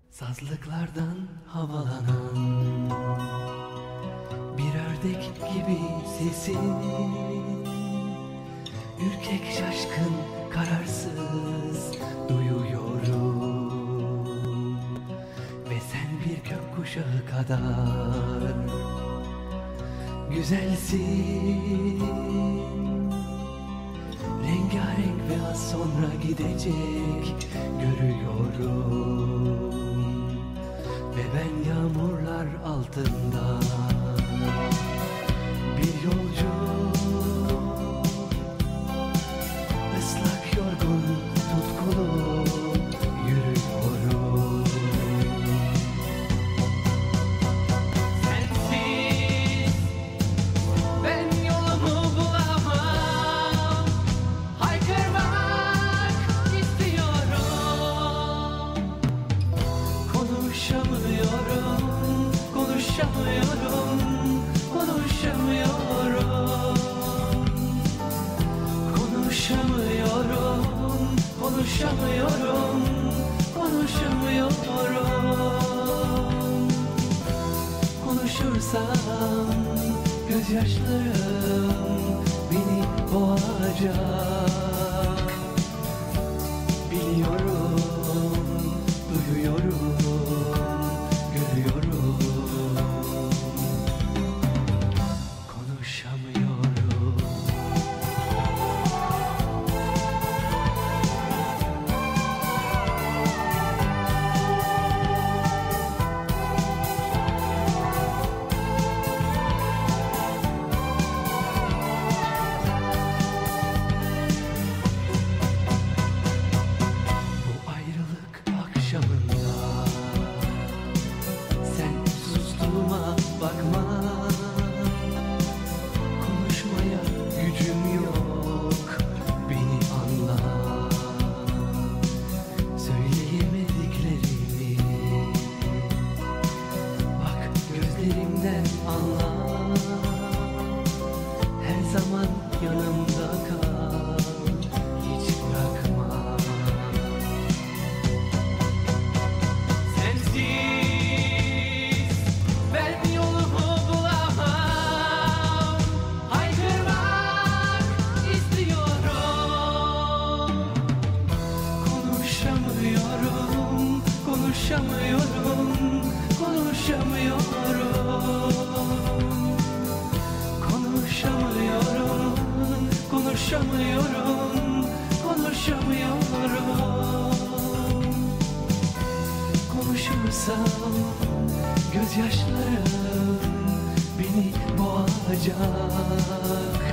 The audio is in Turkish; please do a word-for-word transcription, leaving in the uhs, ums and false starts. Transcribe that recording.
Sazlıklardan havalanan bir ördek gibi sesin, ürkek, şaşkın, kararsız duyuyorum. Ve sen bir gökkuşağı kadar güzelsin. Rengarenk ve az sonra gidecek görüyorum. Ve ben yağmurlar altında bir yolcu, ıslak, yorgun, tutkulu yürüyorum. Sensiz ben yolumu bulamam, haykırmak istiyorum. Konuşamıyorum, konuşamıyorum, konuşamıyorum. Konuşamıyorum, konuşamıyorum, konuşamıyorum. Konuşursam gözyaşlarım beni boğacak. Biliyorum, duyuyorum, görüyorum. Konuşamıyorum. Bu ayrılık akşamında sen sustuğuma bakma. Konuşmaya gücüm yok, beni anla. Söyleyemediklerimi bak gözlerimden anla. Her zaman yanımda kal, hiç bırakma. Sensiz ben yolumu bulamam, haykırmak istiyorum. Konuşamıyorum, konuşamıyorum, konuşamıyorum. Konuşamıyorum, konuşamıyorum, konuşamıyorum. Konuşursam gözyaşlarım beni boğacak.